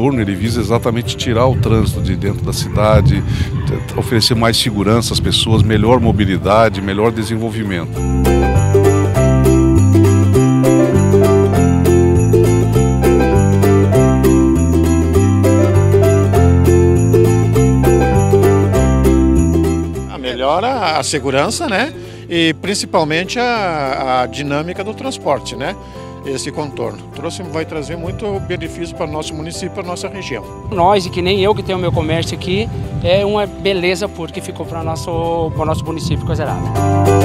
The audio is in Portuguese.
contorno, ele visa exatamente tirar o trânsito de dentro da cidade, oferecer mais segurança às pessoas, melhor mobilidade, melhor desenvolvimento. Melhora a segurança, né? E principalmente a dinâmica do transporte, né? Esse contorno vai trazer muito benefício para o nosso município, para a nossa região. Nós, e que nem eu que tenho meu comércio aqui, é uma beleza porque ficou para o nosso município, coisa errada.